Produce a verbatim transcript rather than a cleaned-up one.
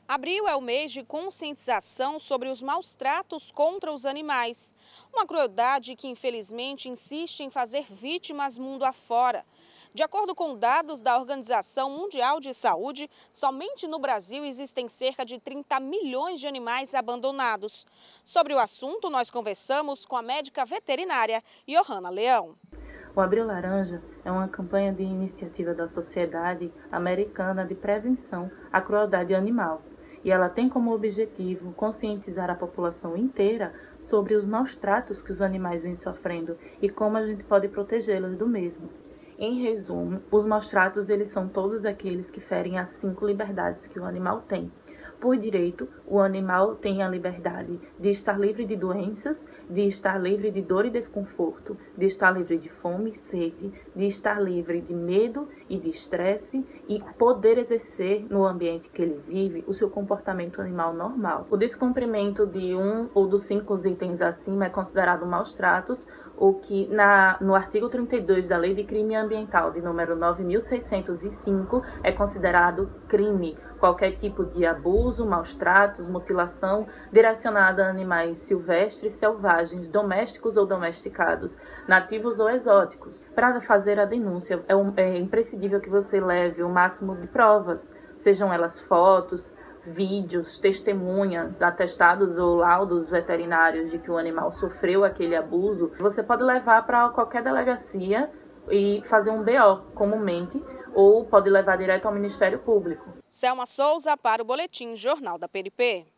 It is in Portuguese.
Abril é o mês de conscientização sobre os maus tratos contra os animais. Uma crueldade que, infelizmente, insiste em fazer vítimas mundo afora. De acordo com dados da Organização Mundial de Saúde, somente no Brasil existem cerca de trinta milhões de animais abandonados. Sobre o assunto, nós conversamos com a médica veterinária Johanna Leão. O Abril Laranja é uma campanha de iniciativa da Sociedade Americana de Prevenção à Crueldade Animal. E ela tem como objetivo conscientizar a população inteira sobre os maus tratos que os animais vêm sofrendo e como a gente pode protegê-los do mesmo. Em resumo, os maus tratos eles são todos aqueles que ferem as cinco liberdades que o animal tem. Por direito, o animal tem a liberdade de estar livre de doenças, de estar livre de dor e desconforto, de estar livre de fome e sede, de estar livre de medo e de estresse e poder exercer no ambiente que ele vive o seu comportamento animal normal. O descumprimento de um ou dos cinco itens acima é considerado maus tratos, o que na, no artigo trinta e dois da Lei de Crime Ambiental, de número nove mil seiscentos e cinco, é considerado crime. Qualquer tipo de abuso, maus tratos, mutilação direcionada a animais silvestres, selvagens, domésticos ou domesticados, nativos ou exóticos. Para fazer a denúncia, é, um, é imprescindível que você leve o máximo de provas, sejam elas fotos, vídeos, testemunhas, atestados ou laudos veterinários de que o animal sofreu aquele abuso. Você pode levar para qualquer delegacia e fazer um B O comumente, ou pode levar direto ao Ministério Público. Selma Souza para o Boletim Jornal da P N P.